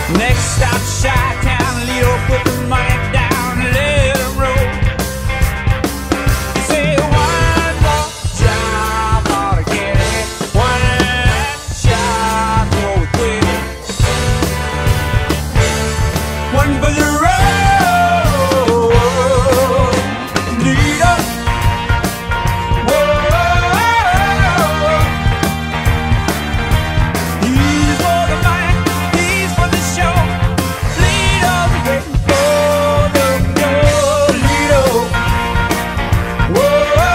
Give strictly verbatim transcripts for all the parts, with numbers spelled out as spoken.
Next stop, Chi-Town, Leo, put the money down, let it roll. Say one more job, ought to get it. One last shot, or we quit it. One for the road, lead up. He's for the money, he's for the show. Lead up, waiting for the go. Lead up. Whoa.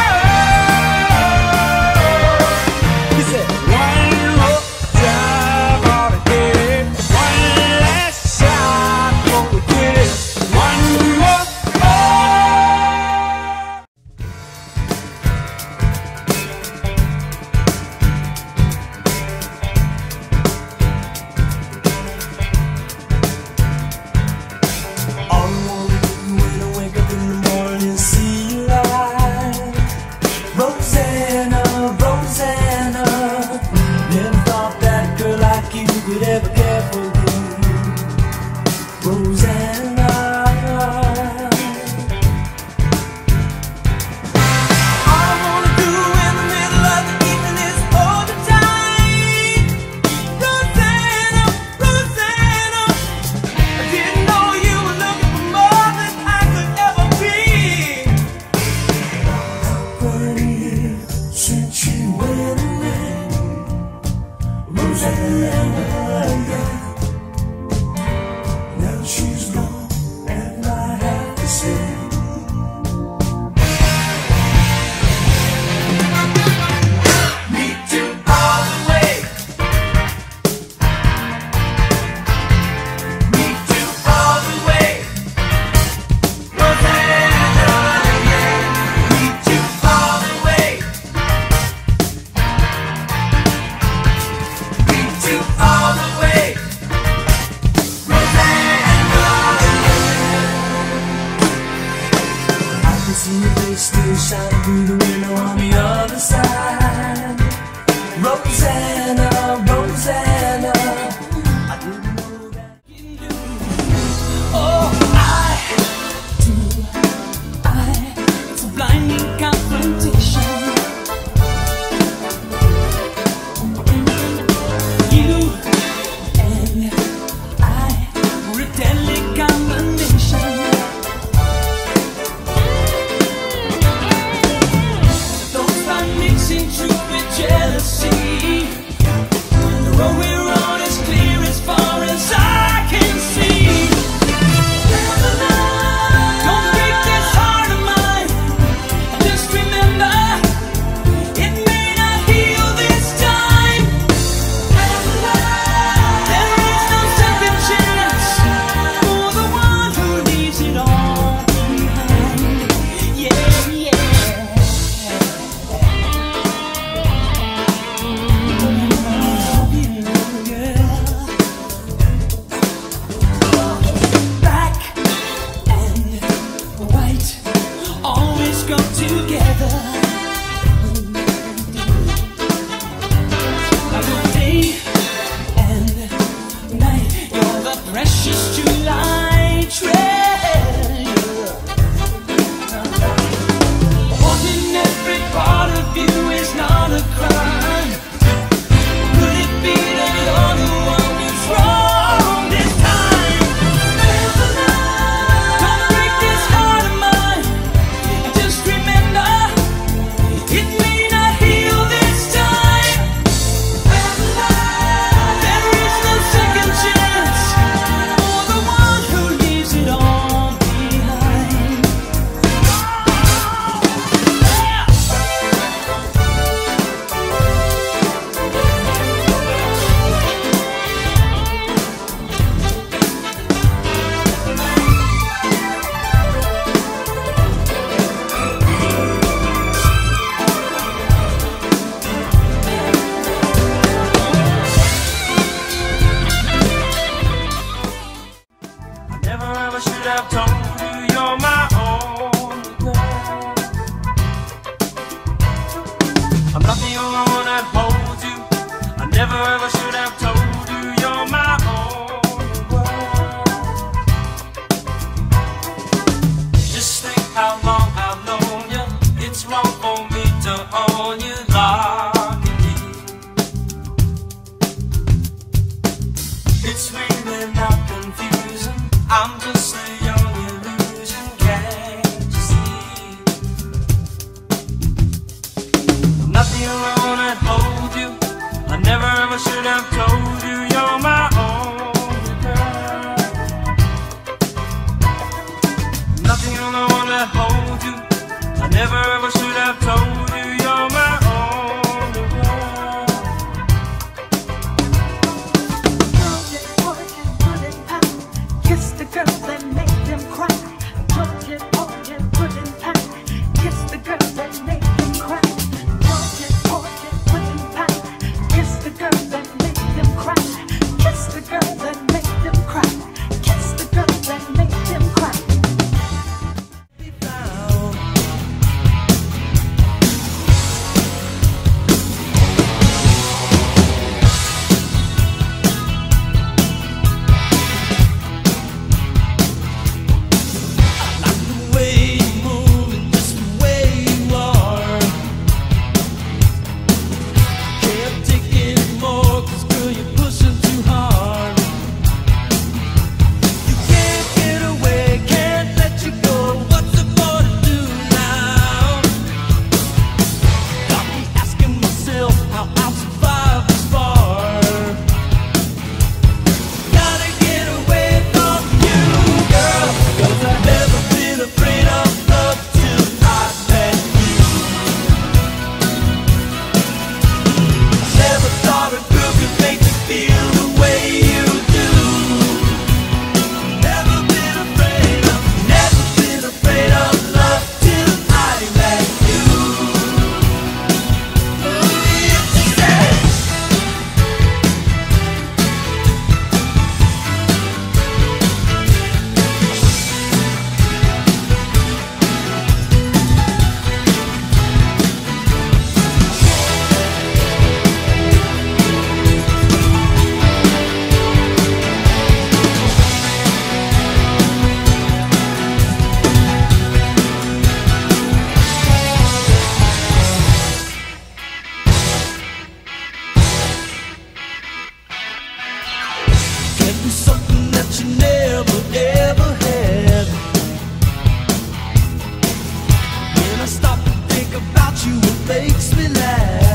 He said, one more job, ought to get it. One last shot, before we quit it. One more. All I wanna do when I wake up in the morning is see you live. Rosanna, Rosanna. Never thought that a girl like you could ever care for me. Rosanna. All I wanna do in the middle of the evening is hold you tight. Rosanna, Rosanna. I didn't know you were looking for more than I could ever be. Funny, since you went away, Rosanna, yeah. Now she's gone, and I have to say, me too all the way. Me too all the way. Rosanna, yeah. Me too all the way. Me too all the way. Rosanna, yeah. I can see your face still shining through the window on the other side. Rosanna, Rosanna. I didn't know that. Oh, I do. I, it's a blinding confrontation. You and I were a deadly combination. Don't start mixing truth with jealousy. The road we're on is clear as far as I can see. Don't break this heart of mine. Just remember, it may not heal this time. There is no second chance for the one who leaves it all behind. Yeah, yeah. Black and white always go together. Like a day and night, you're the precious July treasure. Wanting every part of you is not a crime. Could it be that you're the one who's wrong this time? Don't break this heart of mine. Just remember, it may not heal this time. There is no second chance for the one who leaves it all behind. I never ever should have told you you're my only girl. I'm not the only one that holds you. I never ever should have told you you're my only without confusion. I'm just a young illusion, can't you see? Nothing alone that holds you. I never ever should have told you you're my only girl. Nothing alone that holds you. I never ever should have told you you're my only girl. Kiss the girls that make them cry. Georgia, Georgia, pudding pie. Kiss the girls that make them cry. Georgia, Georgia, pudding pie. Kiss the girls that make them cry. Kiss the girls that make them cry. Kiss the girls that make them cry. Something that you never ever had. When I stop to think about you, it makes me laugh.